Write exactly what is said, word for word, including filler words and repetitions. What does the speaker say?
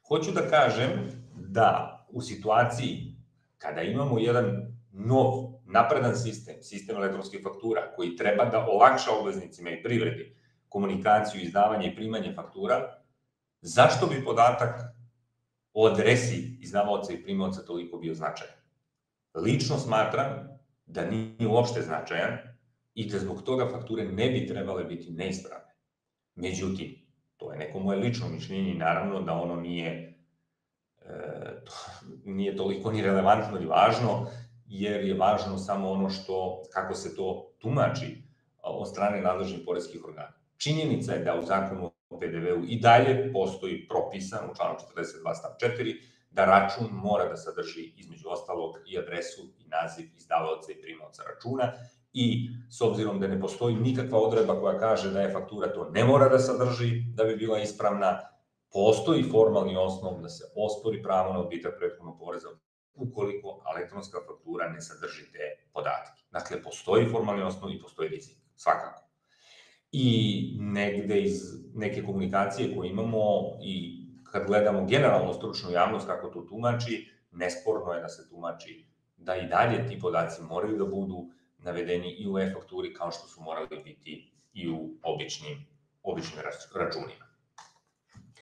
Hoću da kažem da u situaciji kada imamo jedan nov, napredan sistem, sistem elektronskih faktura, koji treba da olakša obveznicima i privredi komunikaciju, izdavanje i primanje faktura, zašto bi podatak o adresi izdavaoca i primaoca toliko bio značajan? Lično smatram da nije uopšte značajan i da zbog toga fakture ne bi trebale biti neispravne. Međutim, to je neko moje lično mišljenje i naravno da ono nije nije toliko ni relevantno ni važno, jer je važno samo ono što, kako se to tumači od strane nadležnih poreskih organa. Činjenica je da u zakonu o pe de veu i dalje postoji propisan u članu četrdeset dva stav četiri da račun mora da sadrži između ostalog i adresu i naziv izdavaoca i primaoca računa i s obzirom da ne postoji nikakva odredba koja kaže da je faktura to ne mora da sadrži da bi bila ispravna, postoji formalni osnov da se ospori pravo na odbitak prethodnog poreza ukoliko elektronska faktura ne sadrži te podatke. Dakle, postoji formalni osnov i postoji rizik, svakako. I negde iz neke komunikacije koje imamo i kad gledamo generalno stručnu javnost kako to tumači, nesporno je da se tumači da i dalje ti podaci moraju da budu navedeni i u e-fakturi kao što su morali biti i u običnim računima.